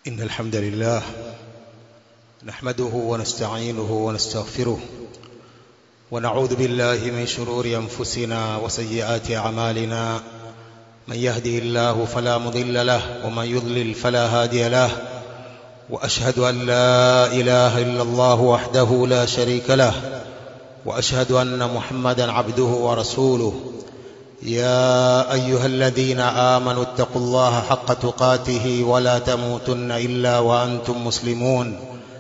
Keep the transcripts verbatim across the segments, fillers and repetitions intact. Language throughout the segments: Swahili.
إن الحمد لله نحمده ونستعينه ونستغفره ونعوذ بالله من شرور أنفسنا وسيئات أعمالنا. من يهده الله فلا مضل له ومن يضلل فلا هادي له، وأشهد أن لا إله إلا الله وحده لا شريك له، وأشهد أن محمدا عبده ورسوله. يا أيها الذين آمنوا اتقوا الله حق تقاته ولا تموتن إلا وأنتم مسلمون.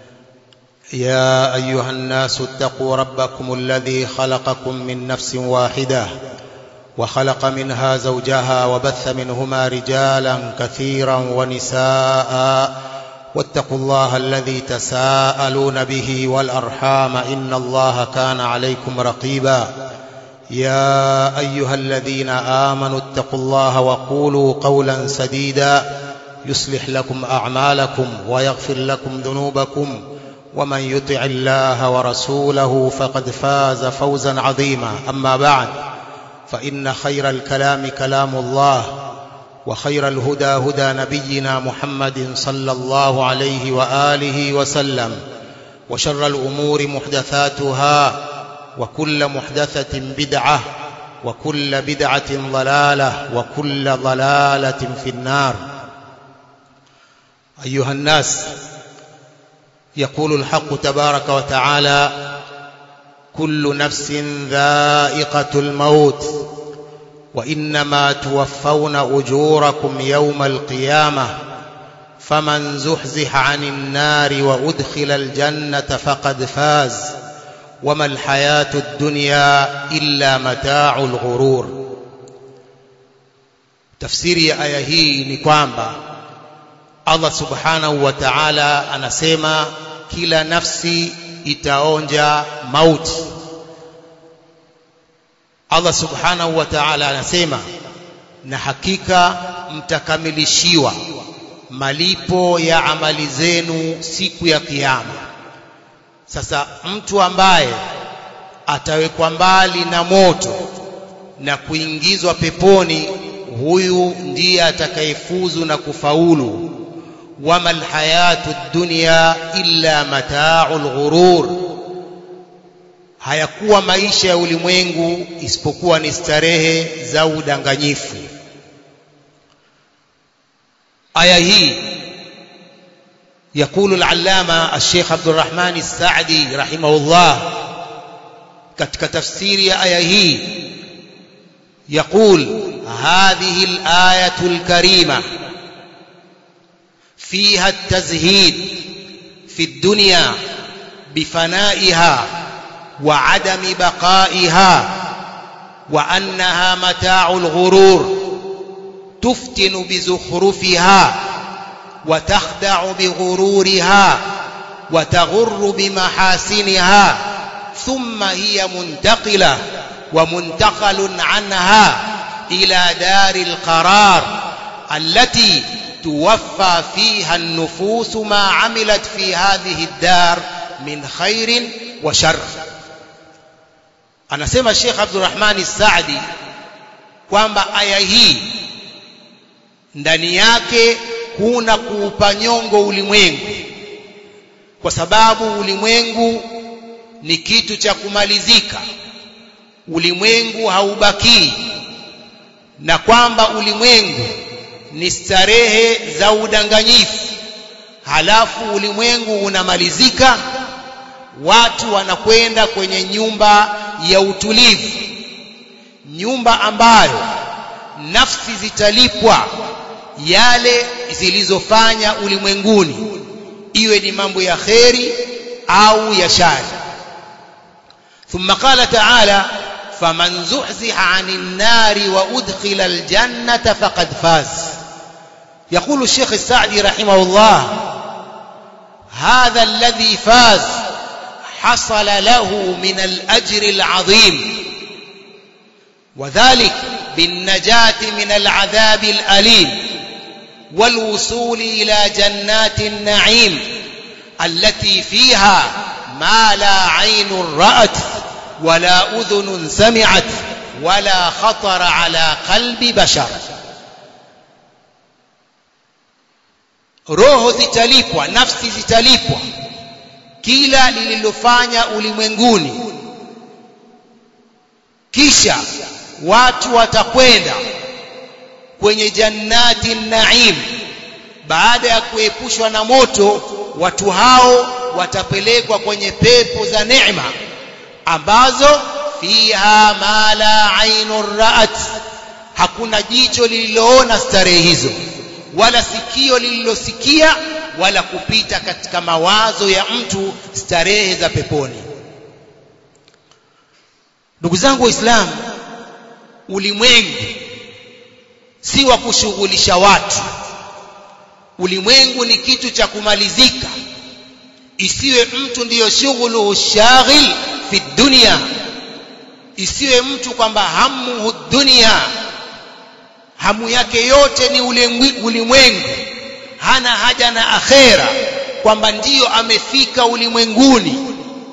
يا أيها الناس اتقوا ربكم الذي خلقكم من نفس واحدة وخلق منها زوجها وبث منهما رجالا كثيرا ونساء، واتقوا الله الذي تساءلون به والأرحام إن الله كان عليكم رقيبا. يا أيها الذين آمنوا اتقوا الله وقولوا قولا سديدا يصلح لكم أعمالكم ويغفر لكم ذنوبكم، ومن يطع الله ورسوله فقد فاز فوزا عظيما. أما بعد، فإن خير الكلام كلام الله، وخير الهدى هدى نبينا محمد صلى الله عليه وآله وسلم، وشر الأمور محدثاتها، وكل محدثة بدعة، وكل بدعة ضلالة، وكل ضلالة في النار. أيها الناس، يقول الحق تبارك وتعالى: كل نفس ذائقة الموت وإنما توفون أجوركم يوم القيامة فمن زحزح عن النار وأدخل الجنة فقد فاز وما الحياة الدنيا إلا متاع الغرور. Tafsiri ya aya hii ni kwamba Allah subhanahu wa ta'ala anasema kila nafsi itaonja mauti. Allah subhanahu wa ta'ala anasema na hakika mtakamilishiwa malipo ya amali zenu siku ya kiyama. Sasa mtu ambaye atawekwa mbali na moto na kuingizwa peponi, huyu ndiye atakayefuzu na kufaulu. Wamal hayatud dunya illa mata'ul ghurur, hayakuwa maisha ya ulimwengu isipokuwa ni starehe za udanganyifu. Aya hii يقول العلامة الشيخ عبد الرحمن السعدي رحمه الله katika tafsiri ya aya hii يقول: هذه الآية الكريمة فيها التزهيد في الدنيا بفنائها وعدم بقائها، وأنها متاع الغرور تفتن بزخرفها وتخدع بغرورها وتغر بمحاسنها، ثم هي منتقلة ومنتقل عنها إلى دار القرار التي توفى فيها النفوس ما عملت في هذه الدار من خير وشر. anasema الشيخ عبد الرحمن السعدي kwamba aya hii ndani yake kuna kuupa nyongo ulimwengu, kwa sababu ulimwengu ni kitu cha kumalizika, ulimwengu haubaki, na kwamba ulimwengu ni starehe za udanganyifu. Halafu ulimwengu unamalizika, watu wanakwenda kwenye nyumba ya utulivu, nyumba ambayo nafsi zitalipwa yale zilizofanya ulimwenguni, iwe ni mambo ya kheri au ya shari. Thumma qala ta'ala: faman zuhziha 'anil nari wa udkhila al-jannata faqad faz. يقول الشيخ السعدي رحمه الله: هذا الذي فاز حصل له من الأجر العظيم، وذلك بالنجاة من العذاب الأليم والوصول إلى جنات النعيم التي فيها ما لا عين رأت ولا أذن سمعت ولا خطر على قلب بشر. roho zitalipwa, nafsi zitalipwa kila lililofanya ulimwenguni. Kisha watu watakwenda kwenye jannati naim. Baada ya kuepushwa na moto, watu hao watapelekwa kwenye pepo za neema ambazo fiha ma la ainur ra'at, hakuna jicho lililoona starehe hizo, wala sikio lililosikia, wala kupita katika mawazo ya mtu starehe za peponi. Ndugu zangu Waislamu, ulimwengu si wa kushughulisha watu. Ulimwengu ni kitu cha kumalizika. Isiwe mtu ndiyo shughulu shaghil fi dunya, isiwe mtu kwamba hamu dunia, hamu yake yote ni ulimwengu, hana haja na akhera, kwamba ndiyo amefika ulimwenguni.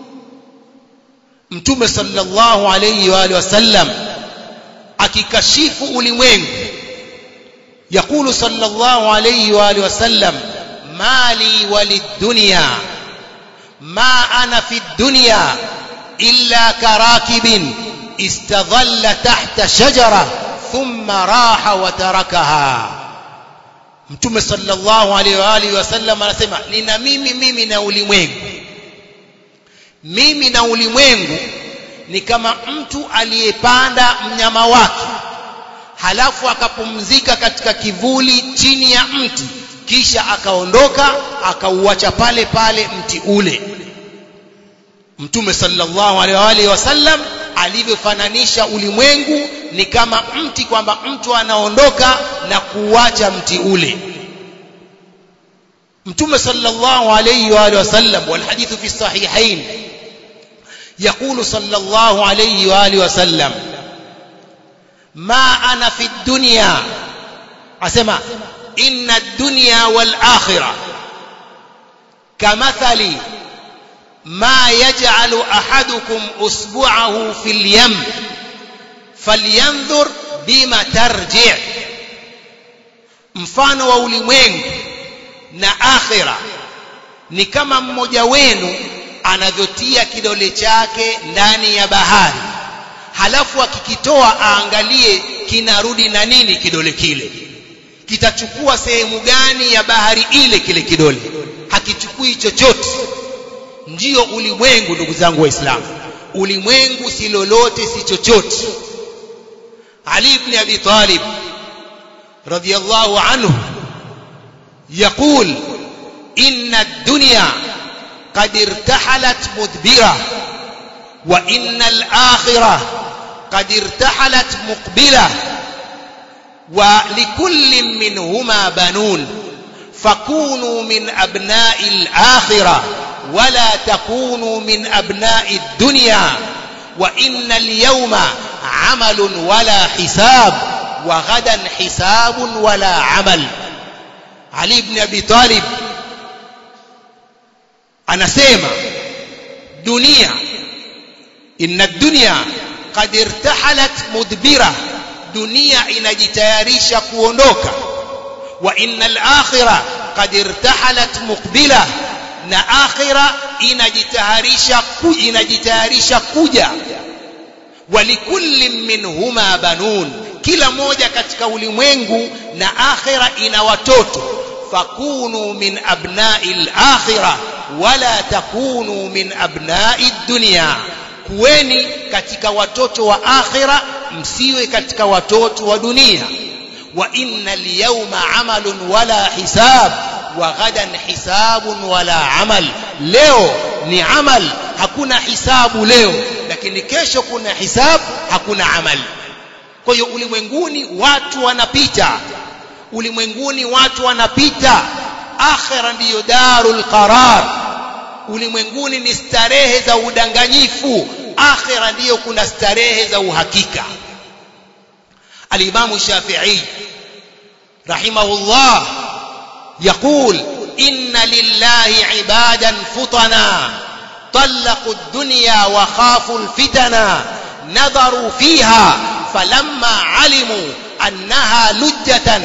Mtume sallallahu alayhi wa alihi wasallam akikashifu ulimwengu, yakulu sallallahu alayhi wa alihi wasallam, mali walid dunya ma ana fi dunya illa karakibin istadhalla tahta shajara thumma raha wa tarakaha. Mtume sallallahu alayhi wa alihi wasallam anasema, nina mimi mimi na ulimwengu. Mimi na ulimwengu ni kama mtu aliyepanda mnyama wake, halafu akapumzika katika kivuli chini ya mti, kisha akaondoka akauacha pale pale mti ule. Mtume sallallahu alaihi wasallam alivyofananisha ulimwengu ni kama mti, kwamba mtu anaondoka na kuacha mti ule. Mtume sallallahu alaihi wasallam, wal hadithu fi sahihain, يقول صلى الله عليه وآله وسلم ما أنا في الدنيا، أسمع إن الدنيا والآخرة كمثل ما يجعل أحدكم أصبعه في اليم فلينظر بما ترجع. mfano wa ulimwengu na akhira ni kama mmoja wenu anavyotia kidole chake ndani ya bahari, halafu akikitoa aangalie kinarudi na nini kidole kile. Kitachukua sehemu gani ya bahari ile kile kidole? Hakichukui chochote. Ndiyo ulimwengu, ndugu zangu Waislamu. Ulimwengu si lolote, si chochote. Ali ibn Abi Talib radiyallahu anhu يقول إن الدنيا قد ارتحلت مدبرة وإن الآخرة قد ارتحلت مقبلة ولكل منهما بنون فكونوا من أبناء الآخرة ولا تكونوا من أبناء الدنيا وإن اليوم عمل ولا حساب وغدا حساب ولا عمل. علي بن أبي طالب anasema dunia, inna dunya qad irtahalat mudbira, dunia inajitayarisha kuondoka. Wa innal akhirah qad irtahalat muqbila, na akhira inajitayarisha inajitayarisha kuja. Wa likulli minhuma banun, kila moja katika ulimwengu na akhira ina watoto. fakunu min abna'il akhirah wala takunu min abna'id dunya, kuweni katika watoto wa akhira, msiwe katika watoto wa dunia. Wa innal yawma amalun wala hisab wa ghadan hisabun wala amal, leo ni amal, hakuna hisabu leo, lakini kesho kuna hisabu, hakuna amal. Kwa hiyo ulimwenguni watu wanapita, ulimwenguni watu wanapita. Akhira ndiyo darul qarar. Ulimwenguni ni starehe za udanganyifu, akhira ndiyo kuna starehe za uhakika. Al-Imam Shafi'i rahimahullah يقول إن لله عبادا فتنا طلقوا الدنيا وخافوا الفتنا نظروا فيها فلما علموا أنها لجة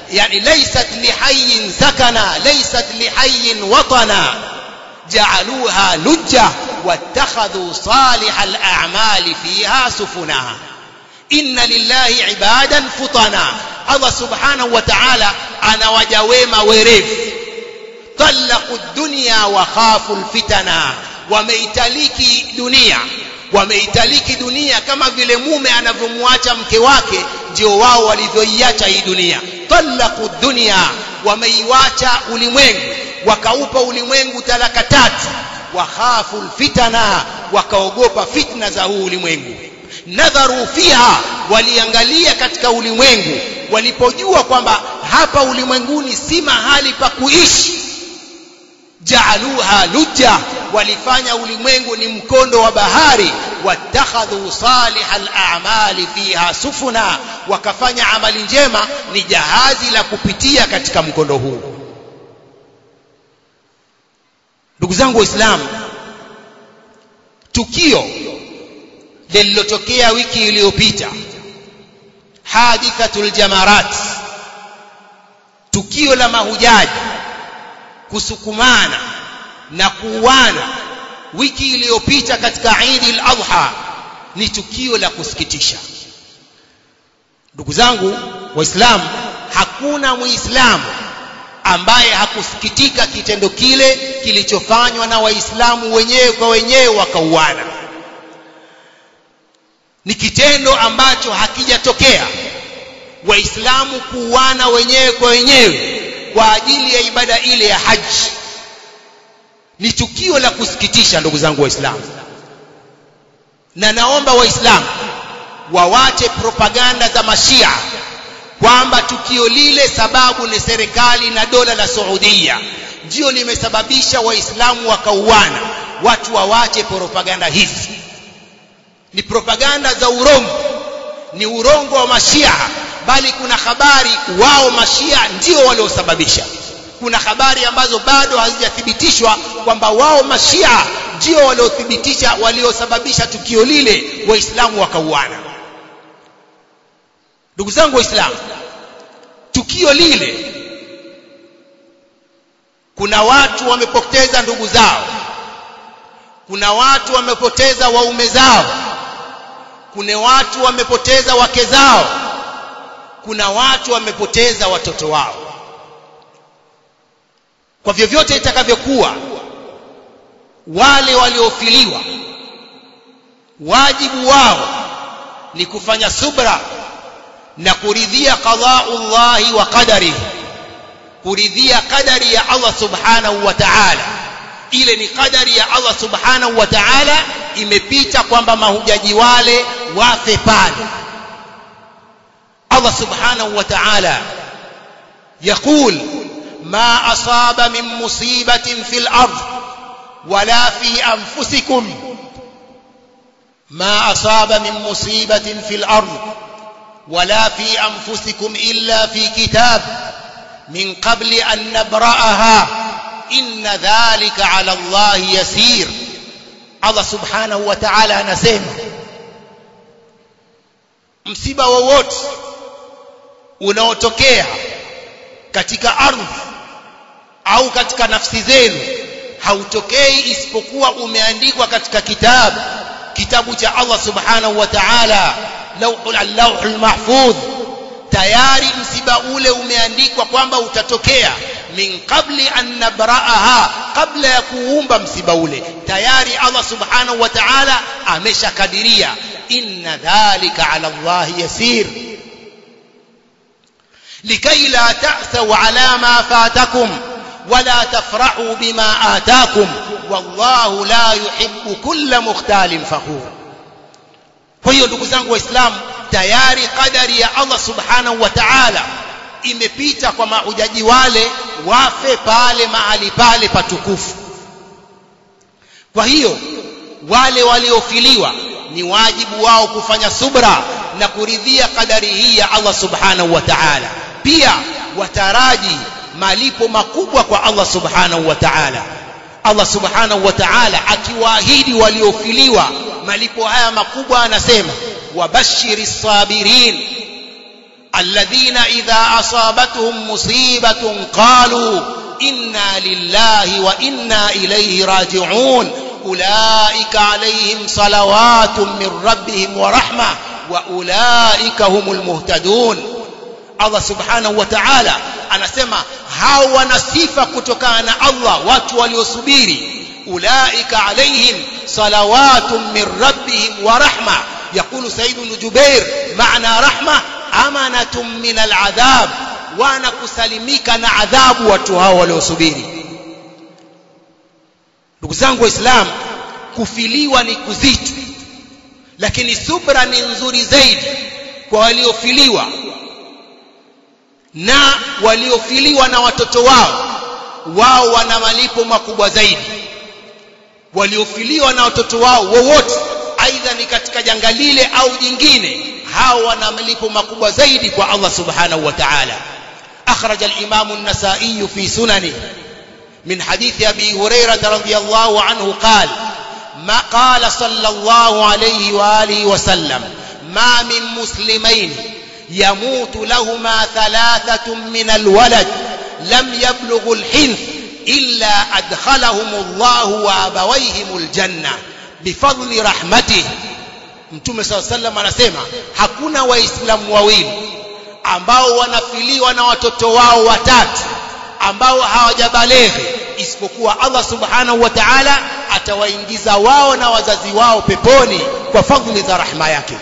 يعني ليست لحي سكنا ليست لحي وطنا جعلوها لجة واتخذوا صالح الأعمال فيها سفنا. إن لله عبادا فطنا. الله سبحانه وتعالى أنا وجويما ورف طلقوا الدنيا وخافوا الفتنا. wameitaliki dunia wameitaliki dunia kama vile mume anavyomwacha mke wake, ndio wao walivyoiacha hii dunia. talaqu dunya, wameiacha ulimwengu, wakaupa ulimwengu talaka tatu. wakhafu alfitana, wakaogopa fitna za huu ulimwengu. nadharu fiha, waliangalia katika ulimwengu, walipojua kwamba hapa ulimwenguni si mahali pa kuishi. ja'aluha lujja, walifanya ulimwengu ni mkondo wa bahari. watakhadhu salihal a'mali fiha sufuna, wakafanya amali njema ni jahazi la kupitia katika mkondo huu. Ndugu zangu Waislamu, tukio lililotokea wiki iliyopita, hadithatul jamarat, tukio la mahujaji kusukumana na kuuana wiki iliyopita katika Eid al-Adha, ni tukio la kusikitisha. Ndugu zangu Waislamu, hakuna Muislamu ambaye hakusikitika kitendo kile kilichofanywa na Waislamu wenyewe kwa wenyewe wakauana. Ni kitendo ambacho hakijatokea, Waislamu kuuana wenyewe kwa wenyewe kwa ajili ya ibada ile ya haji. Ni tukio la kusikitisha ndugu zangu Waislamu, na naomba Waislamu wawache propaganda za mashia kwamba tukio lile sababu ni serikali na dola la Saudia ndio limesababisha Waislamu wakauana. Watu wawache propaganda hizi, ni propaganda za urongo, ni urongo wa mashia. Bali kuna habari wao mashia ndio waliosababisha. Kuna habari ambazo bado hazijathibitishwa kwamba wao mashia ndio waliothibitisha waliosababisha tukio lile Waislamu wakauana. Ndugu zangu Waislamu, tukio lile kuna watu wamepoteza ndugu zao, kuna watu wamepoteza waume zao, kuna watu wamepoteza wake zao, kuna watu wamepoteza watoto wao. Kwa vyovyote itakavyokuwa, wale waliofiliwa wajibu wao ni kufanya subra na kuridhia qada'ullahi wa qadarihi, kuridhia qadari ya Allah subhanahu wa ta'ala. Ile ni qadari ya Allah subhanahu wa ta'ala, imepita kwamba mahujaji wale wafe pale. Allah subhanahu wa ta'ala يقول ما أصاب من مصيبة في الأرض ولا في أنفسكم ما أصاب من مصيبة في الأرض ولا في أنفسكم إلا في كتاب من قبل أن نبرأها إن ذلك على الله يسير. الله سبحانه وتعالى anasema msiba wowote unaotokea katika ardhi au katika nafsi zenu hautokei isipokuwa umeandikwa katika kitabu kitabu cha Allah subhanahu wa ta'ala, lauhul mahfudh. Tayari msiba ule umeandikwa kwamba utatokea, min qabli an nabra'aha, kabla ya kuumba msiba ule tayari Allah subhanahu wa ta'ala ameshakadiria. inna dhalika ala Allah yasir likay la ta'thaw ala ma fatakum wala tafrahu bima atakum wallahu la yuhibbu kulla mukhtalin fakhur. Kwa hiyo ndugu zangu Waislamu, tayari kadari ya Allah subhanahu wa ta'ala imepita kwa mahujaji wale wafe pale mahali pale patukufu. Kwa hiyo wale waliofiliwa ni wajibu wao kufanya subra na kuridhia kadari hii ya Allah subhanahu wa ta'ala. Pia wataraji malipo makubwa kwa Allah subhanahu wa ta'ala. Allah subhanahu wa ta'ala akiwaahidi waliofiliwa malipo haya makubwa, anasema wabashiris sabirin, الذين إذا أصابتهم مصيبة قالوا إنا لله وإنا إليه راجعون أولئك عليهم صلوات من ربهم ورحمة وأولئك هم المهتدون. Allah subhanahu wa ta'ala anasema hao wana sifa kutokana na Allah, watu waliosubiri. Ulaika alaihim salawatun min rabbihim wa rahma. Yaqulu Sayyid ibn Jubair maana rahma amanatun min al'adhab, wana kusalimika na adhabu watu hao waliosubiri. Ndugu zangu Waislamu, kufiliwa ni kuzito, lakini subra ni nzuri zaidi kwa waliofiliwa na waliofiliwa na watoto wao. Wao wana malipo makubwa zaidi. Waliofiliwa na watoto wao wowote, aidha ni katika janga lile au jingine, hao wana malipo makubwa zaidi kwa Allah subhanahu wa ta'ala. أخرج الإمام النسائي في سننه من حديث أبي هريرة رضي الله عنه قال ما قال صلى الله عليه وآله وسلم ما من مسلمين يموت لهما ثلاثة من الولد لم يبلغ الحنث إلا أدخلهم الله وأبويهم الجنة بفضل رحمته. Mtume صلى الله عليه وسلم anasema hakuna waislamu wawili ambao wanafiliwa na watoto wao watatu ambao hawajabaleghe isipokuwa Allah subhanahu wa ta'ala atawaingiza wao na wazazi wao peponi kwa fadhili za rahma yake.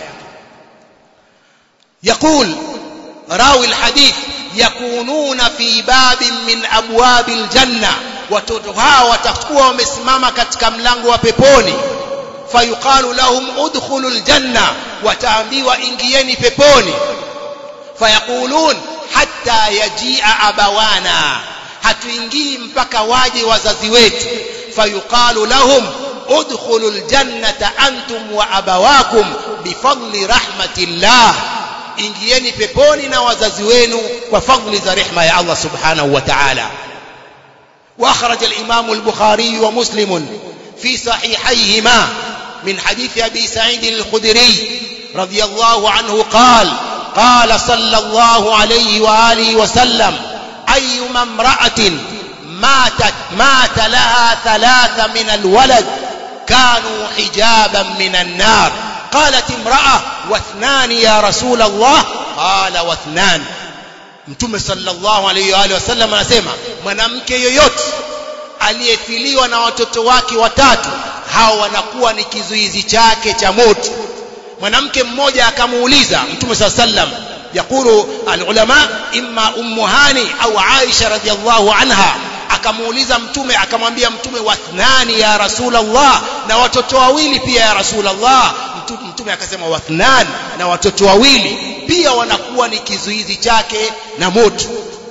يقول راوي الحديث يكونون في باب من أبواب الجنة, watoto hao watakuwa wamesimama katika mlango wa peponi. Fayuqalu lahum udkhulul janna, wataambiwa ingieni peponi. Fayaqulun hatta yajia abawana, hatuingii mpaka waje wazazi wetu. Fayuqalu lahum udkhulul jannata antum wa abawakum bifadli rahmatillah, ingieni peponi na wazazi wenu kwa fadhili za rehema ya Allah subhanahu wa ta'ala. وأخرج الإمام البخاري ومسلم في صحيحيهما من حديث أبي سعيد الخدري رضي الله عنه قال قال صلى الله عليه وآله وسلم أيما امرأة ماتت مات لها ثلاثة من الولد كانوا حجابا من النار. قالت امرأة واثنان يا رسول الله؟ قال واثنان. Mtume sallallahu alayhi wa alihi wasallam anasema mwanamke yoyote aliyefiliwa na watoto wake watatu, hao wanakuwa ni kizuizi chake cha moto. Mwanamke mmoja akamuuliza Mtume sallallahu alayhi wasallam, yakulu alulama imma ummu hani au Aisha radhiyallahu anha, akamuuliza Mtume, akamwambia Mtume wathnani ya Rasulullah, na watoto wawili pia ya Rasulullah. Mtume akasema wathnan, na watoto wawili pia wanakuwa ni kizuizi chake na moto.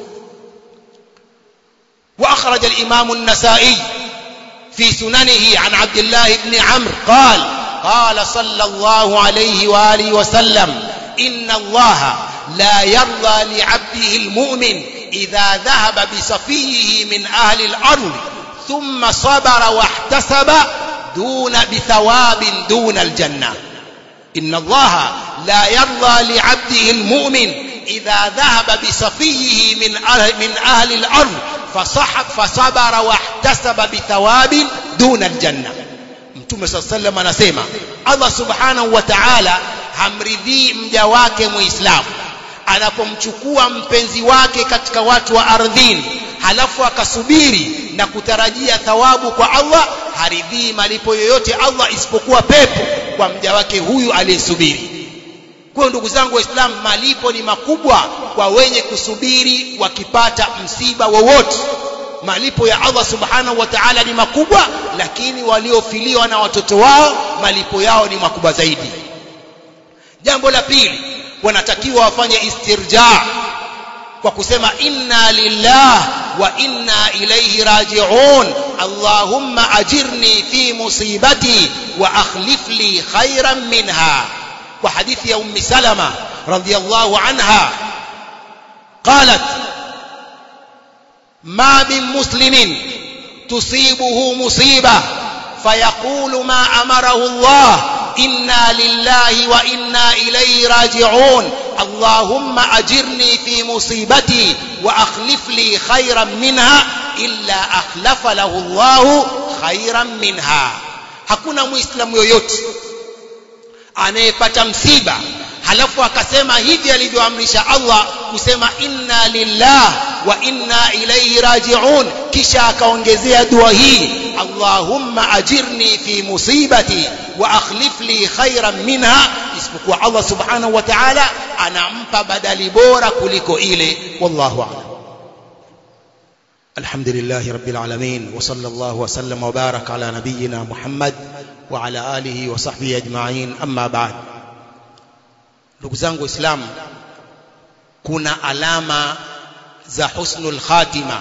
وأخرج الإمام النسائي في سننه عن عبد الله بن عمرو قال قال صلى الله عليه وآله وسلم إن الله لا يرضى لعبده المؤمن إذا ذهب بصفيه من أهل الأرض ثم صبر واحتسب دون بثواب دون الجنة. إن الله لا يرضى لعبده المؤمن إذا ذهب بصفيه من أهل, من أهل الأرض فصحب فصبر واحتسب بثواب دون الجنة. Mtume صلى الله عليه وسلم anasema Allah subhanahu wa ta'ala hamridhii mja wake muislamu anapomchukua mpenzi wake katika watu wa ardhini halafu akasubiri na kutarajia thawabu kwa Allah. Haridhii malipo yoyote Allah isipokuwa pepo kwa mja wake huyu aliyesubiri. Kwa ndugu zangu Waislamu, malipo ni makubwa kwa wenye kusubiri wakipata msiba wowote. Malipo ya Allah subhanahu wa ta'ala ni makubwa, lakini waliofiliwa na watoto wao malipo yao ni makubwa zaidi. Jambo la pili, wanatakiwa wafanye istirja kwa kusema inna lillah wa inna ilayhi raji'un, Allahumma ajirni fi musibati wa akhlif li khayran minha. وحديث يا أم سلمة رضي الله عنها قالت ما من مسلم تصيبه مصيبة فيقول ما أمره الله إنا لله وإنا إليه راجعون اللهم أجرني في مصيبتي وأخلف لي خيرا منها إلا أخلف له الله خيرا منها. Hakuna muislamu yoyote anayepata msiba halafu akasema hivi alivyoamrisha Allah kusema inna lillah wa inna ilayhi raji'un, kisha akaongezea dua hii Allahumma ajirni fi musibati wa akhlif li khairan minha, isipokuwa Allah subhanahu wa ta'ala anampa badali bora kuliko ile. Wallahu a'lam. Alhamdulillahi rabbil alamin wa sallallahu wa sallam wa baraka ala nabiyyina Muhammad wa ala alihi wa sahbihi ajma'in, amma ba'd. Ndugu zangu Waislamu, kuna alama za husnul khatima,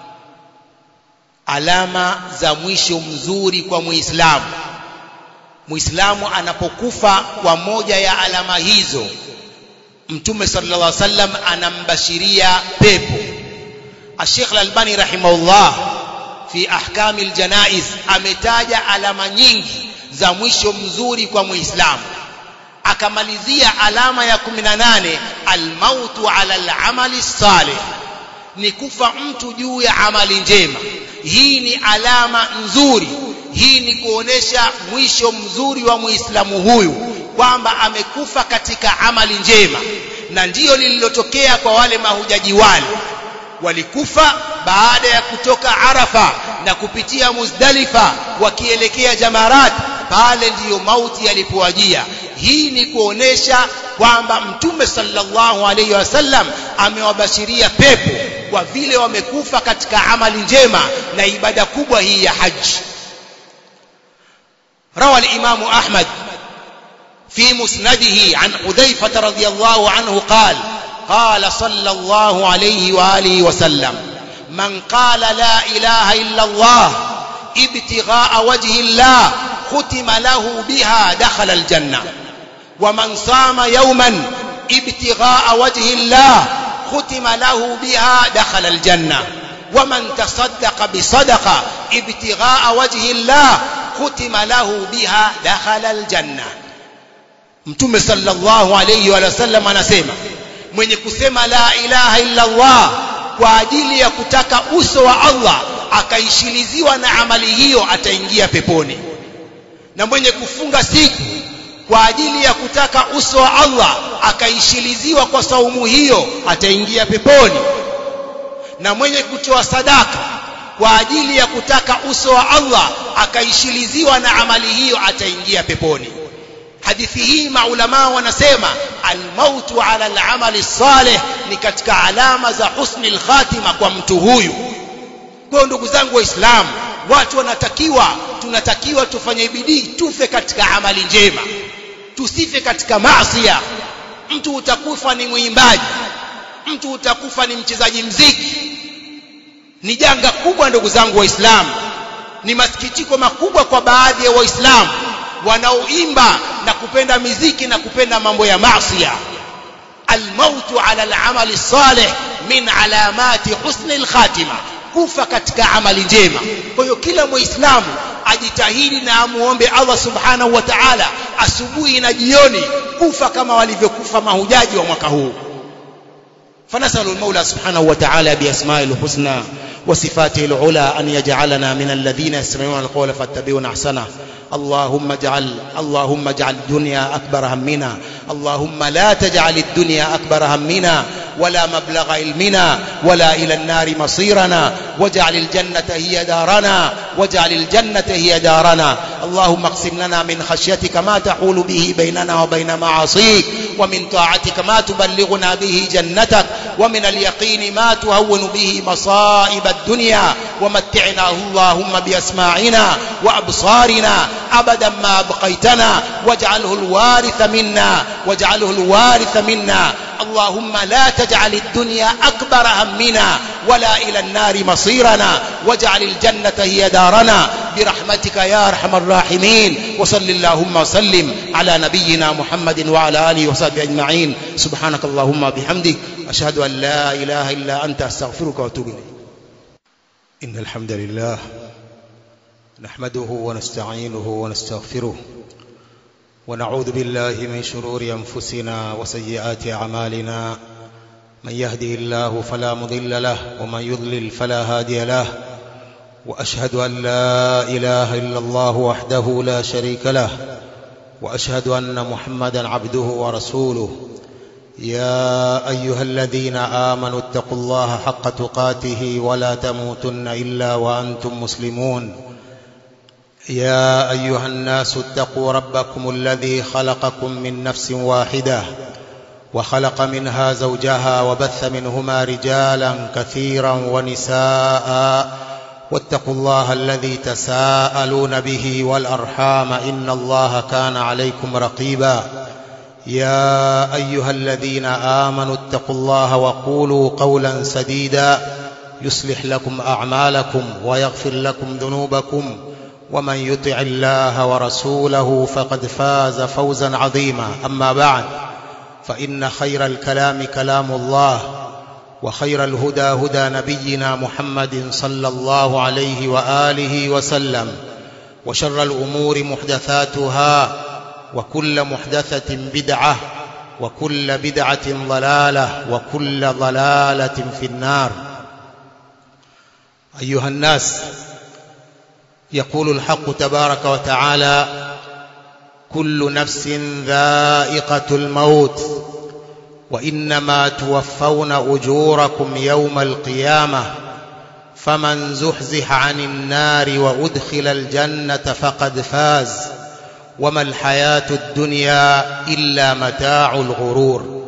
alama za mwisho mzuri kwa Muislamu. Muislamu anapokufa kwa moja ya alama hizo, Mtume sallallahu alaihi wasallam anambashiria pepo. Sheikh Al-Albani rahimahullah fi ahkam al-janaiz ametaja alama nyingi za mwisho mzuri kwa Muislamu, akamalizia alama ya kumi na nane al-mautu ala al-amali salih, ni kufa mtu juu ya amali njema. Hii ni alama nzuri, hii ni kuonesha mwisho mzuri wa Muislamu huyu kwamba amekufa katika amali njema, na ndiyo lililotokea kwa wale mahujaji wale. Walikufa baada ya kutoka Arafa na kupitia Muzdalifa wakielekea Jamarat, pale ndiyo mauti yalipowajia. Hii ni kuonesha kwamba Mtume sallallahu alayhi wasallam amewabashiria pepo kwa vile wamekufa katika amali njema na ibada kubwa hii ya haji. Rawa al-Imam Ahmad في مسنده عن حذيفة رضي الله عنه قال قال صلى الله عليه وآله وسلم من قال لا إله إلا الله ابتغاء وجه الله ختم له بها دخل الجنة، ومن صام يوما ابتغاء وجه الله ختم له بها دخل الجنة، ومن تصدق بصدقة ابتغاء وجه الله ختم له بها دخل الجنة. Mtume sallallahu alayhi wa sallam anasema, mwenye kusema la ilaha illa Allah kwa ajili ya kutaka uso wa Allah akaishiliziwa na amali hiyo ataingia peponi, na mwenye kufunga siku kwa ajili ya kutaka uso wa Allah akaishiliziwa kwa saumu hiyo ataingia peponi, na mwenye kutoa sadaka kwa ajili ya kutaka uso wa Allah akaishiliziwa na amali hiyo ataingia peponi. Hadithi hii maulama wanasema almautu ala al-amali salih ni katika alama za husni al-khatima kwa mtu huyu. Kwa ndugu zangu Waislamu, watu wanatakiwa tunatakiwa tufanye bidii tufe katika amali njema, tusife katika maasi. Mtu utakufa ni mwimbaji, mtu utakufa ni mchezaji mziki, ni janga kubwa ndugu zangu Waislamu. Ni masikitiko makubwa kwa baadhi ya Waislamu wanaoimba na kupenda miziki na kupenda mambo ya maasi. Almautu ala al-amali salih min alamati husni al-khatima, kufa katika amali njema. Kwa hiyo kila Muislamu ajitahidi na amuombe Allah subhanahu wa ta'ala asubuhi na jioni kufa kama walivyokufa mahujaji wa mwaka huu. فنسأل المولى سبحانه وتعالى بأسمائه الحسنى وصفاته العلى أن يجعلنا من الذين يستمعون القول فاتبعون أحسنه. اللهم اجعل اللهم اجعل الدنيا أكبر همنا، اللهم لا تجعل الدنيا أكبر همنا ولا مبلغ علمنا ولا إلى النار مصيرنا، واجعل الجنة هي دارنا واجعل الجنة هي دارنا. اللهم اقسم لنا من خشيتك ما تحول به بيننا وبين معاصيك، ومن طاعتك ما تبلغنا به جنتك، ومن اليقين ما تهون به مصائب الدنيا، ومتعنا اللهم بأسماعنا وأبصارنا أبدا ما أبقيتنا، واجعله الوارث منا واجعله الوارث منا. اللهم لا تجعل الدنيا أكبر همنا ولا إلى النار مصيرنا، واجعل الجنة هي دارنا برحمتك يا أرحم الراحمين. وصل اللهم وسلم على نبينا محمد وعلى آله وصحبه أجمعين. سبحانك اللهم بحمدك أشهد أن لا إله إلا أنت أستغفرك وأتوب إليك. إن الحمد لله نحمده ونستعينه ونستغفره ونعوذ بالله من شرور أنفسنا وسيئات أعمالنا. من يهده الله فلا مضل له ومن يضلل فلا هادي له، وأشهد أن لا إله إلا الله وحده لا شريك له، وأشهد أن محمدا عبده ورسوله. يا أيها الذين آمنوا اتقوا الله حق تقاته ولا تموتن إلا وأنتم مسلمون. يا أيها الناس اتقوا ربكم الذي خلقكم من نفس واحدة وخلق منها زوجها وبث منهما رجالا كثيرا ونساء، واتقوا الله الذي تساءلون به والأرحام إن الله كان عليكم رقيبا. يا أيها الذين آمنوا اتقوا الله وقولوا قولا سديدا يصلح لكم أعمالكم ويغفر لكم ذنوبكم، ومن يطع الله ورسوله فقد فاز فوزا عظيما. أما بعد، فإن خير الكلام كلام الله، وخير الهدى هدى نبينا محمد صلى الله عليه وآله وسلم، وشر الأمور محدثاتها، وكل محدثة بدعة، وكل بدعة ضلالة، وكل ضلالة في النار. أيها الناس، يقول الحق تبارك وتعالى: كل نفس ذائقة الموت وإنما توفون أجوركم يوم القيامة فمن زحزح عن النار وأدخل الجنة فقد فاز وما الحياة الدنيا إلا متاع الغرور.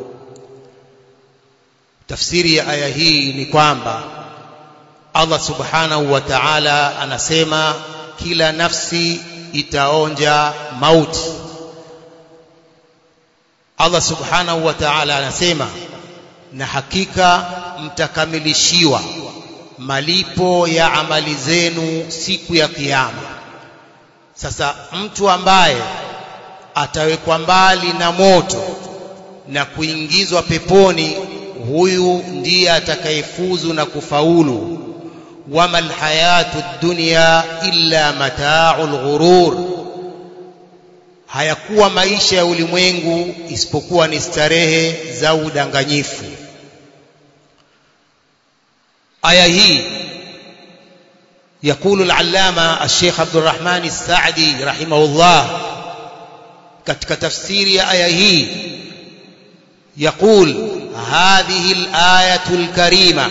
تفسيري ya aya hii ni kwamba Allah subhanahu wa ta'ala anasema kila nafsi itaonja mauti. Allah subhanahu wa ta'ala anasema na hakika mtakamilishiwa malipo ya amali zenu siku ya kiyama. Sasa mtu ambaye atawekwa mbali na moto na kuingizwa peponi, huyu ndiye atakayefuzu na kufaulu. wama alhayatu dunya illa mata'ul ghurur, hayakuwa maisha ya ulimwengu isipokuwa ni starehe za udanganyifu. aya hii يقول العلامة الشيخ عبد الرحمن السعدي رحمه الله katika tafsiri ya aya hii يقول: هذه الآية الكريمة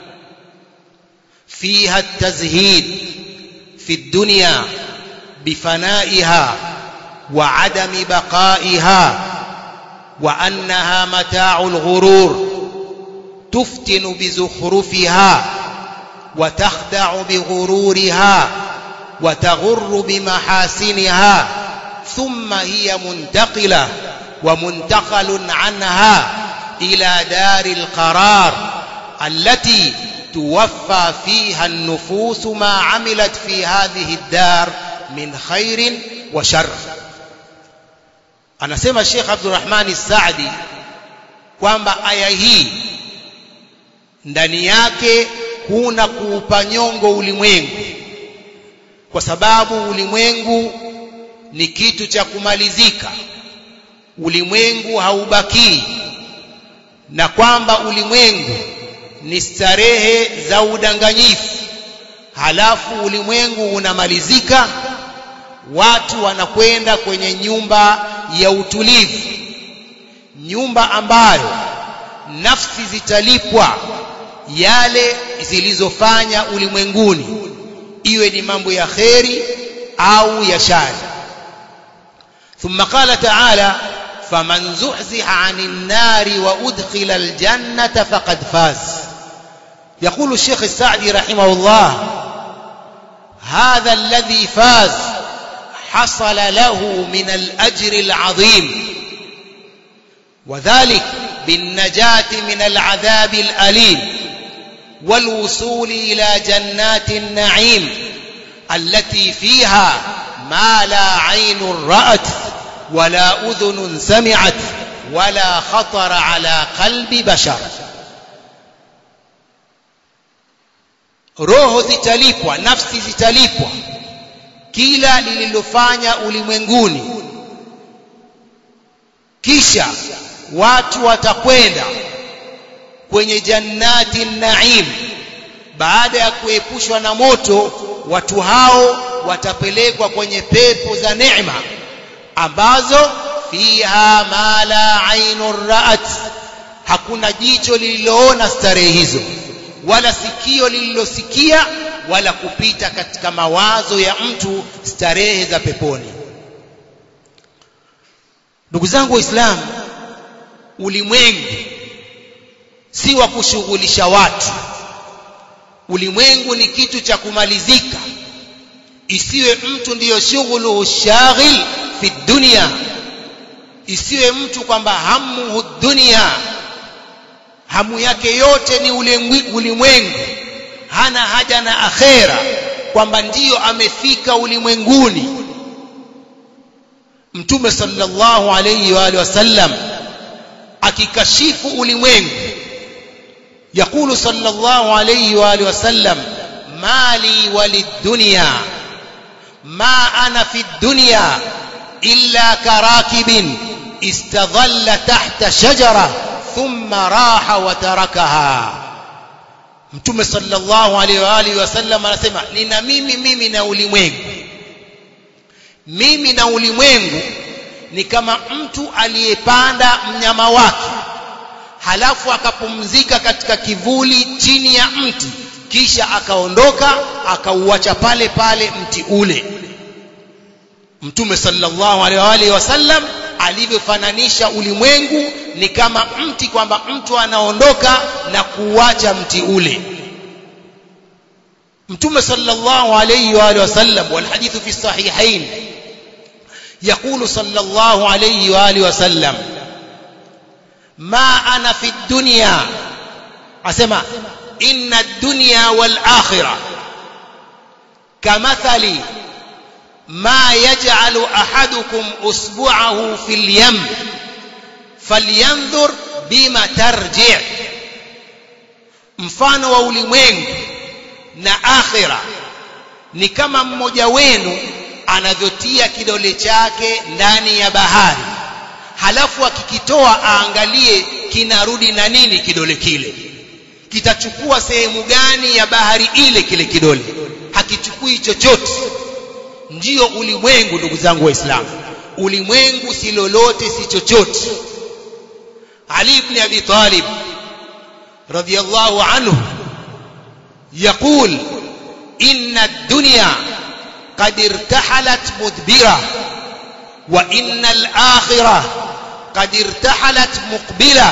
فيها التزهيد في الدنيا بفنائها وعدم بقائها، وأنها متاع الغرور تفتن بزخرفها وتخدع بغرورها وتغر بمحاسنها، ثم هي منتقلة ومنتقل عنها إلى دار القرار التي توفى فيها النفوس ما عملت في هذه الدار من خير وشر. anasema Sheikh Abdul Rahman Saadi kwamba aya hii ndani yake kuna kuupa nyongo ulimwengu, kwa sababu ulimwengu ni kitu cha kumalizika, ulimwengu haubaki, na kwamba ulimwengu ni starehe za udanganyifu. Halafu ulimwengu unamalizika, watu wanakwenda kwenye nyumba ya utulivu, nyumba ambayo nafsi zitalipwa yale zilizofanya ulimwenguni, iwe ni mambo ya kheri au ya shari. ثم قال تعالى: فمن زحزح عن النار وأدخل الجنة فقد فاز. يقول الشيخ السعدي رحمه الله: هذا الذي فاز حصل له من الأجر العظيم، وذلك بالنجاة من العذاب الأليم والوصول إلى جنات النعيم التي فيها ما لا عين رأت ولا أذن سمعت ولا خطر على قلب بشر. roho zitalipwa, nafsi zitalipwa kila lililofanya ulimwenguni, kisha watu watakwenda kwenye jannati naim. Baada ya kuepushwa na moto, watu hao watapelekwa kwenye pepo za neema ambazo fiha ma la ainur ra'at, hakuna jicho lililoona starehe hizo, wala sikio lililosikia, wala kupita katika mawazo ya mtu starehe za peponi. Ndugu zangu Waislamu, ulimwengu si wa kushughulisha watu. Ulimwengu ni kitu cha kumalizika. Isiwe mtu ndiyo shughulu shaghil fi dunya, isiwe mtu kwamba hamu dunia, hamu yake yote ni ulimwengu, hana haja na akhera, kwamba ndiyo amefika ulimwenguni. Mtume sallallahu alayhi wa alihi wasallam akikashifu ulimwengu, yakulu sallallahu alayhi wa alihi wasallam, mali walid dunya ma ana fi dunya illa karakibin istadhalla tahta shajara thumma raha wa tarakaha. Mtume sallallahu alayhi wa alihi wasallam anasema, nina mimi mimi na ulimwengu. Mimi na ulimwengu ni kama mtu aliyepanda mnyama wake, halafu akapumzika katika kivuli chini ya mti, kisha akaondoka akauacha pale pale mti ule. Mtume sallallahu alaihi wasallam alivyofananisha ulimwengu ni kama mti, kwamba mtu anaondoka na kuuacha mti ule. Mtume sallallahu alaihi wasallam, wal hadithu fi sahihain, يقول صلى الله عليه وآله وسلم ما أنا في الدنيا أسمع إن الدنيا والآخرة كمثل ما يجعل أحدكم أصبعه في اليم فلينظر بما ترجع. mfano wa ulimwengu na akhira ni kama mmoja wenu anavyotia kidole chake ndani ya bahari, halafu akikitoa aangalie kinarudi na nini kidole kile, kitachukua sehemu gani ya bahari ile kile kidole, hakichukui chochote. Ndiyo ulimwengu, ndugu zangu Waislamu. Ulimwengu si lolote, si chochote. Ali ibn Abi Talib radiyallahu anhu يقول إن الدنيا قد ارتحلت مدبرة وإن الآخرة قد ارتحلت مقبلة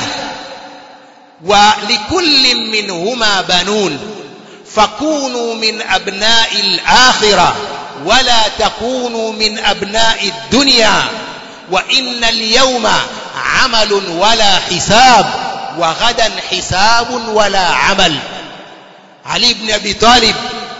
ولكل منهما بنون فكونوا من أبناء الآخرة ولا تكونوا من أبناء الدنيا وإن اليوم عمل ولا حساب وغدا حساب ولا عمل. علي بن أبي طالب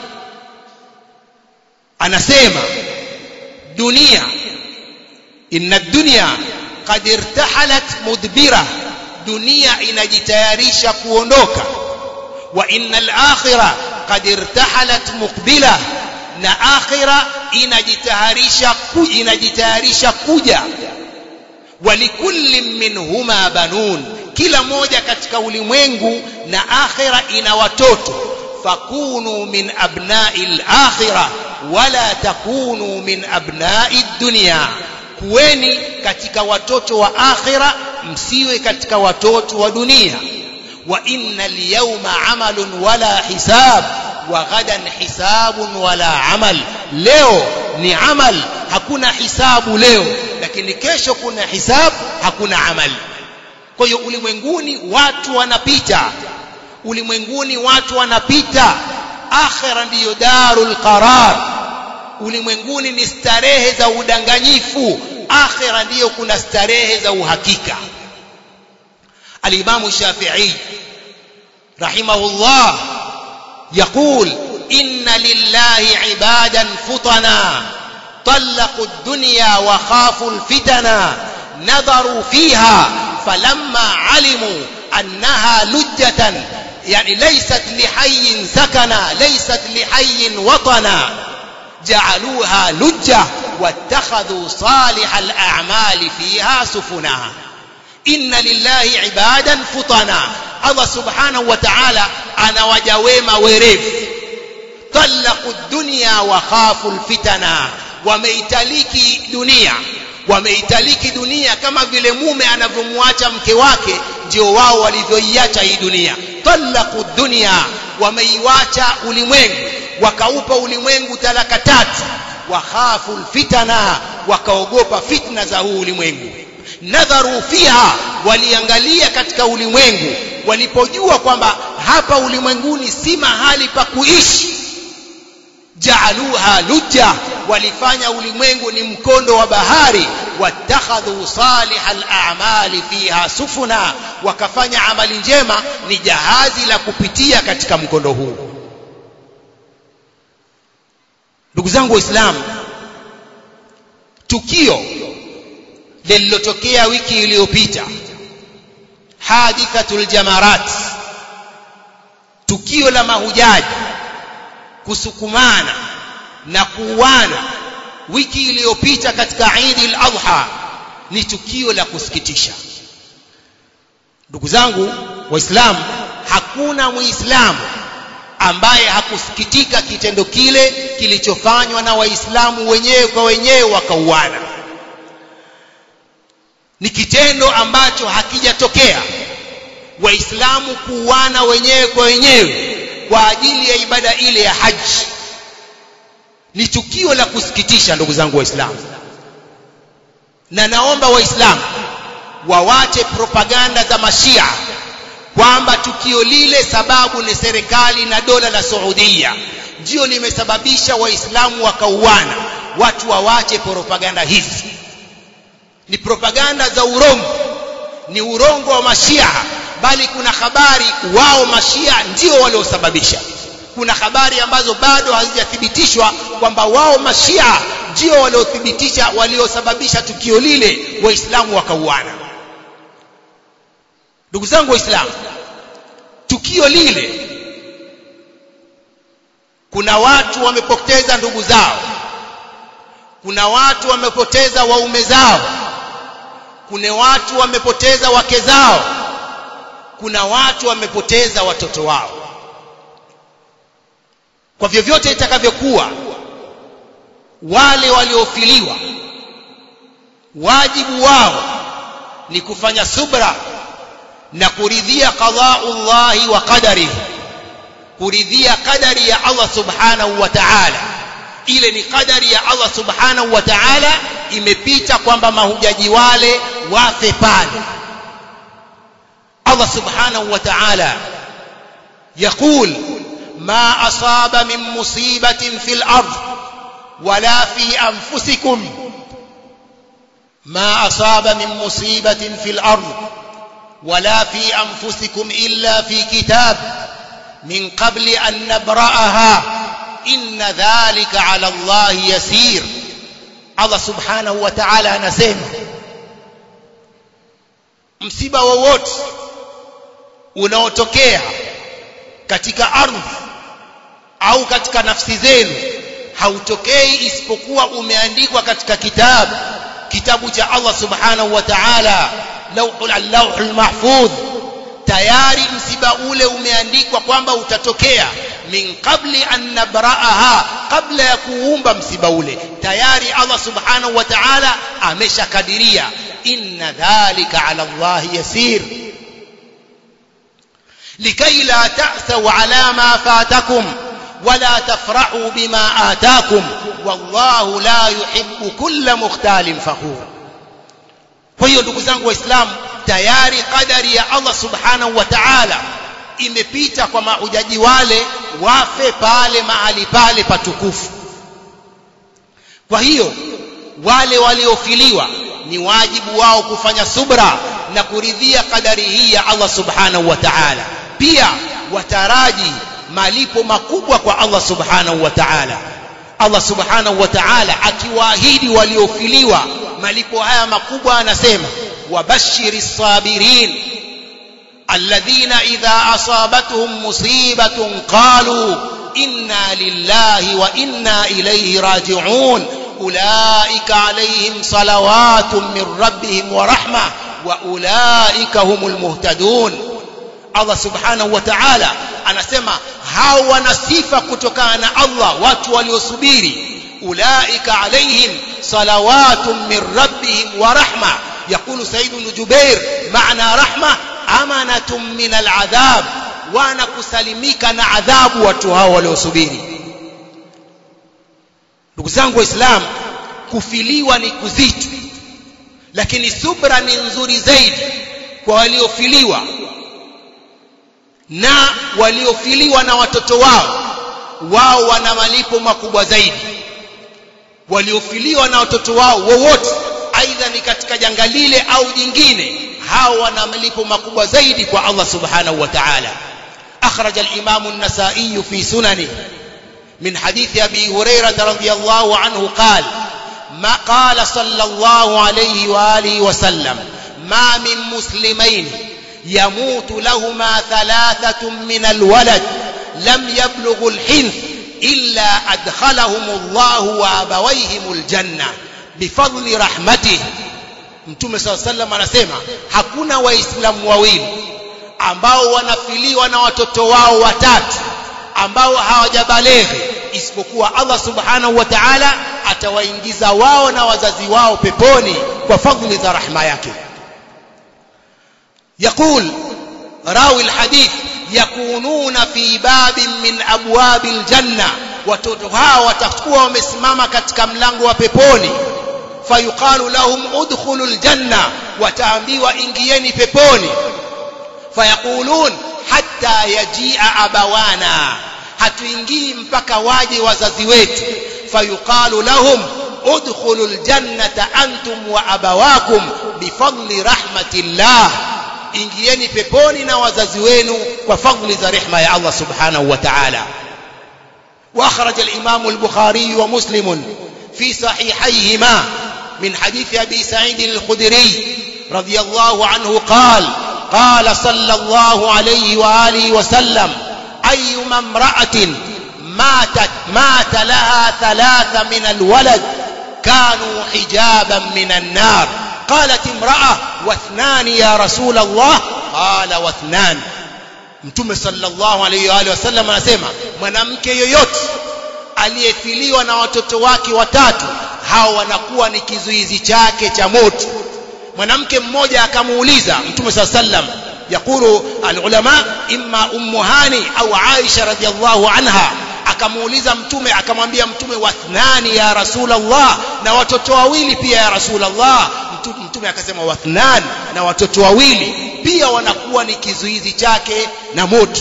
anasema dunia, inna dunya qad irtahalat mudbira, dunia inajitayarisha kuondoka. Wa innal akhirah qad irtahalat muqbila, na akhira inajitayarisha inajitayarisha kuja. Wa likulli minhuma banun, kila moja katika ulimwengu na akhira ina watoto. fakunu min abna'il akhirah wala takunu min abna'id dunya, kuweni katika watoto wa akhira, msiwe katika watoto wa dunia. Wa innal yawma amalun wala hisab wa ghadan hisabun wala amal, leo ni amal, hakuna hisabu leo, lakini kesho kuna hisabu, hakuna amal. Kwa hiyo ulimwenguni watu wanapita, ulimwenguni watu wanapita. Akhira ndiyo darul qarar. Ulimwenguni ni starehe za udanganyifu, akhira ndiyo kuna starehe za uhakika. Al-Imam Shafi'i rahimahullah يقول إن لله عبادا فطنا طلقوا الدنيا وخافوا الفتنا نظروا فيها فلما علموا أنها لجة، يعني ليست لحي سكنا ليست لحي وطنا، جعلوها لجة wattakhadhu salihal a'mali fiha sufuna. Inna lillahi ibadan futana, Allah subhanahu wa ta'ala anawaja wema werevu. Talaqu dunya wa khafu alfitana, wameitaliki dunia, wameitaliki dunia kama vile mume anavyomwacha mke wake, ndio wao walivyoiacha hii dunia. Talaqu dunya, wameiacha ulimwengu, wakaupa ulimwengu talaka tatu. Wa khafu alfitana, wakaogopa fitna za huu ulimwengu. Nadharu fiha, waliangalia katika ulimwengu, walipojua kwamba hapa ulimwenguni si mahali pa kuishi. Ja'aluha lujja, walifanya ulimwengu ni mkondo wa bahari. Wattakhadhu salihal a'mali fiha sufuna, wakafanya amali njema ni jahazi la kupitia katika mkondo huu. Ndugu zangu Waislamu, tukio lililotokea wiki iliyopita, hadithatul jamarat, tukio la mahujaji kusukumana na kuuana wiki iliyopita katika Eid al-Adha, ni tukio la kusikitisha. Ndugu zangu Waislamu, hakuna Muislamu ambaye hakusikitika kitendo kile kilichofanywa na Waislamu wenyewe kwa wenyewe wakauana. Ni kitendo ambacho hakijatokea, Waislamu kuuana wenyewe kwa wenyewe kwa ajili ya ibada ile ya haji. Ni tukio la kusikitisha ndugu zangu Waislamu, na naomba Waislamu wawache propaganda za Mashia kwamba tukio lile sababu ni serikali na dola la Saudia ndio limesababisha Waislamu wakauana. Watu wawache propaganda hizi, ni propaganda za urongo, ni urongo wa Mashia. Bali kuna habari wao Mashia ndio waliosababisha. Kuna habari ambazo bado hazijathibitishwa kwamba wao Mashia ndio waliothibitisha, waliosababisha tukio lile Waislamu wakauana. Ndugu zangu Waislamu, tukio lile, kuna watu wamepoteza ndugu zao, kuna watu wamepoteza waume zao, kuna watu wamepoteza wake zao, kuna watu wamepoteza watoto wao. Kwa vyovyote itakavyokuwa, wale waliofiliwa wajibu wao ni kufanya subra na kuridhia qada'ullahi wa qadarihi, kuridhia qadari ya Allah subhanahu wa ta'ala. Ile ni qadari ya Allah subhanahu wa ta'ala, imepita kwamba mahujaji wale wafe pale. Allah subhanahu wa ta'ala يقول ما أصاب من مصيبة في الأرض ولا في أنفسكم ما أصاب من مصيبة في الأرض ولا في أنفسكم إلا في كتاب من قبل أن نبرأها إن ذلك على الله يسير. Allah subhanahu wa ta'ala anasema msiba wowote unaotokea katika ardhi au katika nafsi zenu hautokei isipokuwa umeandikwa katika kitabu, kitabu cha Allah subhanahu wa ta'ala, lawhul lawhul mahfudh. Tayari msiba ule umeandikwa kwamba utatokea, min qabli an nabra'aha, kabla ya kuumba msiba ule tayari Allah subhanahu wa ta'ala ameshakadiria. Inna dhalika ala Allah yasir. لكي لا تأسوا على ما فاتكم ولا تفرحوا بما آتاكم والله لا يحب كل مختال فخور. Kwa hiyo ndugu zangu Waislamu, tayari kadari ya Allah subhanahu wa ta'ala imepita kwa mahujaji wale wafe pale mahali pale patukufu. Kwa hiyo wale waliofiliwa ni wajibu wao kufanya subra na kuridhia kadari hii ya Allah subhanahu wa ta'ala. Pia wataraji malipo makubwa kwa Allah subhanahu wa ta'ala. Allah subhanahu wa ta'ala akiwaahidi waliofiliwa malipo haya makubwa, anasema wabashiris sabirin alladhina idha asabatuhum musibatun qalu inna lillahi wa inna ilayhi raji'un أولئك عليهم صلوات من ربهم ورحمة وأولئك هم المهتدون. Allah subhanahu wa ta'ala anasema hao wana sifa kutokana na Allah, watu waliosubiri. Ulaika alaihim salawatun min rabbihim wa rahma. Yaqulu Said ibn Jubair, maana rahma amanatun min al'adhab, wana kusalimika na adhabu watu hao waliosubiri. Ndugu zangu Waislamu, kufiliwa ni kuzito, lakini subra ni nzuri zaidi kwa waliofiliwa na waliofiliwa na watoto wao. Wao wana malipo makubwa zaidi. Waliofiliwa na watoto wao wowote, aidha ni katika janga lile au jingine, hao wana malipo makubwa zaidi kwa Allah subhanahu wa ta'ala. أخرج الإمام النسائي في سننه من حديث أبي هريرة رضي الله عنه قال ما قال صلى الله عليه وآله وسلم ما من مسلمين يموت لهما ثلاثة من الولد لم يبلغ الحنث إلا أدخلهم الله وأبويهم الجنة بفضل رحمته. Mtume صلى الله عليه وسلم anasema hakuna waislamu wawili ambao wanafiliwa na watoto wao watatu ambao hawajabaleghe isipokuwa Allah subhanahu wa ta'ala atawaingiza wao na wazazi wao peponi kwa fadhili za rahma yake. يقول راوي الحديث يكونون في باب من أبواب الجنة, watoto hao watakuwa wamesimama katika mlango wa peponi. Fayuqalu lahum udkhulul janna, wataambiwa ingieni peponi. Fayaqulun hatta yajia abawana, hatuingii mpaka waje wazazi wetu. Fayuqalu lahum udkhulul jannata antum wa abawakum bifadli rahmatillah, ingieni peponi na wazazi wenu kwa fadhili za rehema ya Allah subhanahu wa ta'ala. واخرج الامام البخاري ومسلم في صحيحيهما من حديث ابي سعيد الخدري رضي الله عنه قال قال صلى الله عليه واله وسلم ايما امراه ماتت مات لها ثلاثه من الولد كانوا حجابا من النار. قالت امراه واثنان يا رسول الله؟ قال واثنان. Mtume sallallahu alayhi wa alihi wasallam anasema mwanamke yoyote aliyefiliwa na watoto wake watatu, hao wanakuwa ni kizuizi chake cha moto. Mwanamke mmoja akamuuliza Mtume sallallahu alayhi wasallam, yakulu alulama imma ummu hani au Aisha radhiyallahu anha, akamuuliza Mtume, akamwambia Mtume wathnani ya Rasulullah, na watoto wawili pia ya Rasulullah. Mtume akasema wathnan, na watoto wawili pia wanakuwa ni kizuizi chake na moto.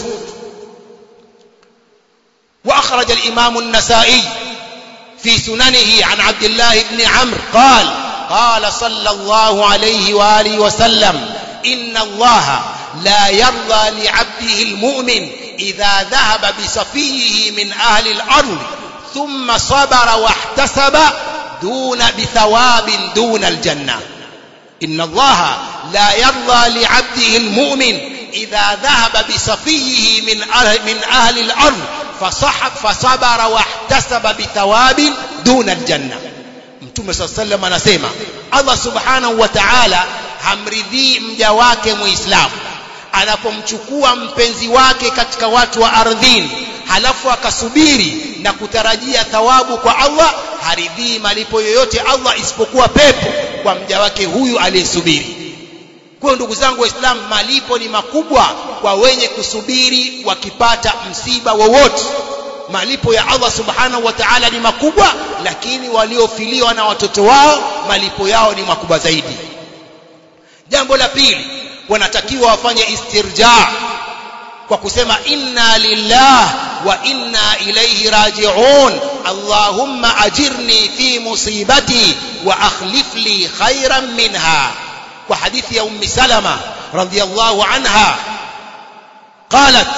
واخرج الامام النسائي في سننه عن عبد الله بن عمرو قال قال صلى الله عليه واله وسلم ان الله لا يرضى لعبده المؤمن اذا ذهب بصفيه من اهل الارض ثم صبر واحتسب دون بثواب دون الجنه. إن الله لا يرضى لعبده المؤمن إذا ذهب بصفيه من أهل, من أهل الأرض فصحب فصبر واحتسب بثواب دون الجنة. Mtume صلى الله عليه وسلم anasema Allah subhanahu wa ta'ala hamridhii mja wake muislamu anapomchukua mpenzi wake katika watu wa ardhini halafu akasubiri na kutarajia thawabu kwa Allah. Haridhii malipo yoyote Allah isipokuwa pepo kwa mja wake huyu aliyesubiri. Kwa ndugu zangu Waislamu, malipo ni makubwa kwa wenye kusubiri wakipata msiba wowote. Malipo ya Allah subhanahu wa ta'ala ni makubwa, lakini waliofiliwa na watoto wao malipo yao ni makubwa zaidi. Jambo la pili, wanatakiwa wafanye istirja kwa kusema inna lillah wa inna ilayhi raji'un, Allahumma ajirni fi musibati wa akhlif li khayran minha. Kwa hadithi ya Ummi Salama radhiyallahu anha qalat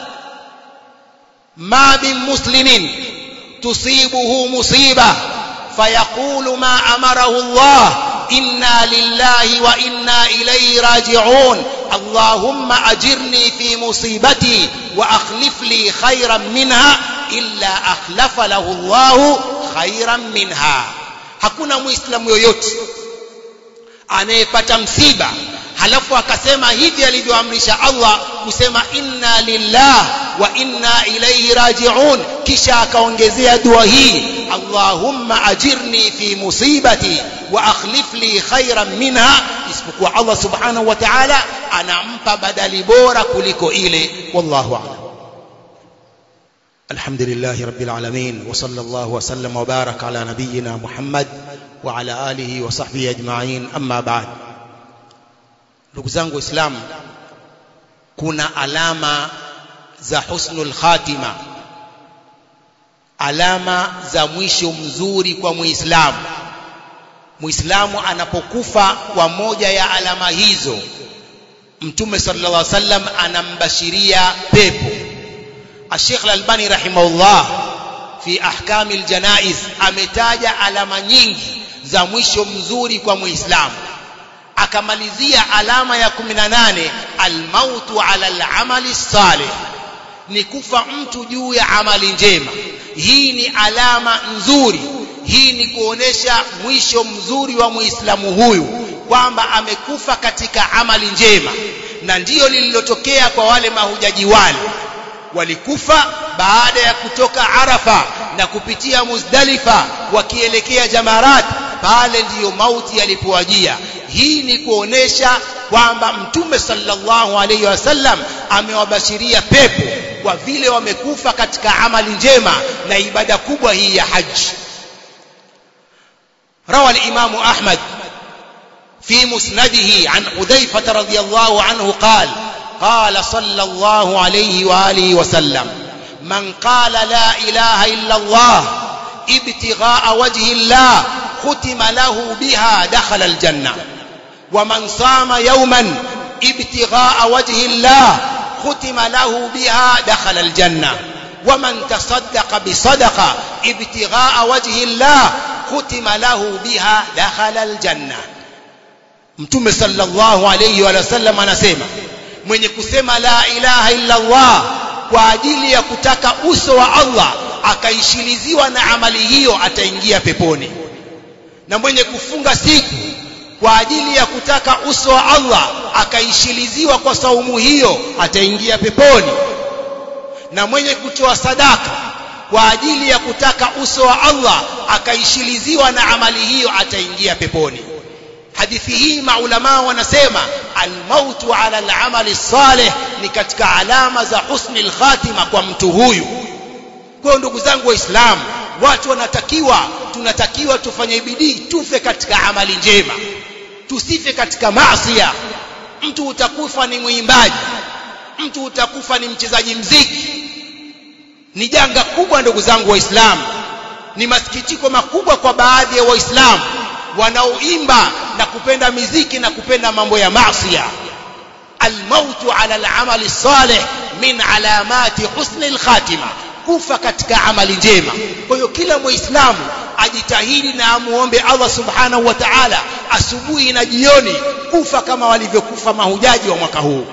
ma min muslimin tusibuhu musiba fayaqulu ma amarahu Allah inna lillahi wa inna ilayhi raji'un Allahumma ajirni fi musibati wa akhlif li khayran minha illa akhlafa lahu Allah khayran minha. Hakuna muislamu yoyote anayepata msiba halafu akasema hivi alivyoamrisha Allah, kusema inna lillah wa inna ilayhi raji'un, kisha akaongezea dua hii, Allahumma ajirni fi musibati wa akhlif li khairan minha, isipokuwa Allah subhanahu wa ta'ala anampa badali bora kuliko ile. Wallahu a'lam. Alhamdulillahi rabbil alamin, wa sallallahu wa sallam wa baraka ala nabiyyina Muhammad wa ala alihi wa sahbihi ajma'in, amma ba'd. Ndugu zangu Waislamu, kuna alama za husnul khatima, alama za mwisho mzuri kwa Muislamu. Muislamu anapokufa kwa moja ya alama hizo, Mtume sallallahu alaihi wasallam anambashiria pepo. Sheikh Al-Albani rahimahullah fi ahkamil janaiz ametaja alama nyingi za mwisho mzuri kwa Muislamu, akamalizia alama ya kumi na nane, almautu ala al-amali salih, ni kufa mtu juu ya amali njema. Hii ni alama nzuri, hii ni kuonesha mwisho mzuri wa Muislamu huyu kwamba amekufa katika amali njema. Na ndiyo lililotokea kwa wale mahujaji wale, walikufa baada ya kutoka Arafa na kupitia Muzdalifa wakielekea Jamarat, pale ndiyo mauti yalipowajia. Hii ni kuonesha kwamba Mtume sallallahu alayhi wasallam amewabashiria pepo kwa vile wamekufa katika amali njema na ibada kubwa hii ya haji. Rawa al-Imam Ahmad fi musnadihi an Hudhayfa radhiyallahu anhu qala قال صلى الله عليه وآله وسلم من قال لا إله إلا الله ابتغاء وجه الله ختم له بها دخل الجنة، ومن صام يوما ابتغاء وجه الله ختم له بها دخل الجنة، ومن تصدق بصدقة ابتغاء وجه الله ختم له بها دخل الجنة. Mtume sallallahu alayhi wa sallam anasema, mwenye kusema la ilaha illa Allah kwa ajili ya kutaka uso wa Allah akaishiliziwa na amali hiyo ataingia peponi. Na mwenye kufunga siku kwa ajili ya kutaka uso wa Allah akaishiliziwa kwa saumu hiyo ataingia peponi. Na mwenye kutoa sadaka kwa ajili ya kutaka uso wa Allah akaishiliziwa na amali hiyo ataingia peponi. Hadithi hii maulama wanasema almautu ala al-amali salih ni katika alama za husnul khatima kwa mtu huyu. Kwa ndugu zangu Waislamu, watu wanatakiwa, tunatakiwa tufanye bidii tufe katika amali njema, tusife katika maasi. Mtu utakufa ni mwimbaji, mtu utakufa ni mchezaji mziki, ni janga kubwa ndugu zangu Waislamu. Ni masikitiko makubwa kwa baadhi ya Waislamu wanaoimba na kupenda miziki na kupenda mambo ya maasi. Almautu ala al-amali salih min alamati husnil khatima, kufa katika amali njema. Kwa hiyo kila Muislamu ajitahidi na amuombe Allah subhanahu wa ta'ala asubuhi na jioni kufa kama walivyokufa mahujaji wa mwaka huu.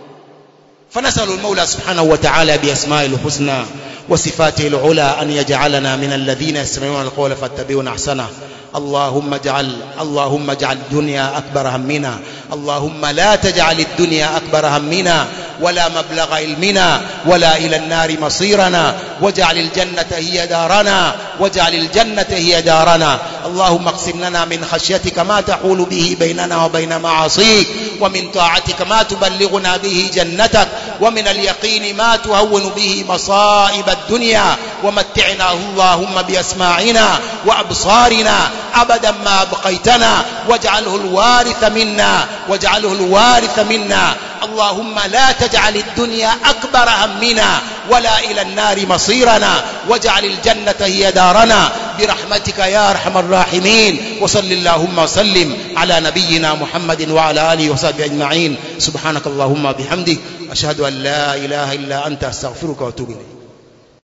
فنسأل المولى سبحانه وتعالى بأسمائه الحسنى وصفاته العلى أن يجعلنا من الذين يستمعون القول فاتبعون أحسنه. اللهم اجعل اللهم اجعل الدنيا أكبر همنا، اللهم لا تجعل الدنيا أكبر همنا ولا مبلغ علمنا ولا إلى النار مصيرنا، واجعل الجنة هي دارنا واجعل الجنة هي دارنا. اللهم اقسم لنا من خشيتك ما تحول به بيننا وبين معاصيك، ومن طاعتك ما تبلغنا به جنتك، ومن اليقين ما تهون به مصائب الدنيا، ومتعنا اللهم بأسماعنا وأبصارنا أبدا ما أبقيتنا، واجعله الوارث منا واجعله الوارث منا. اللهم لا تجعل الدنيا أكبر همنا ولا إلى النار مصيرنا، واجعل الجنة هي دارنا برحمتك يا أرحم الراحمين. وصل اللهم وسلم على نبينا محمد وعلى آله وصحبه أجمعين. سبحانك اللهم وبحمدك أشهد أن لا إله إلا أنت أستغفرك وأتوب إليك.